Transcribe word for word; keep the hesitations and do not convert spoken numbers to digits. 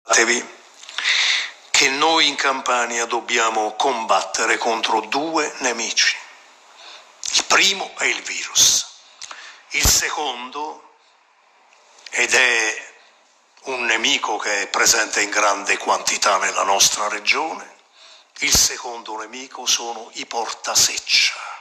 che noi in Campania dobbiamo combattere contro due nemici. Il primo è il virus, il secondo, ed è un nemico che è presente in grande quantità nella nostra regione, il secondo nemico sono i portaseccia.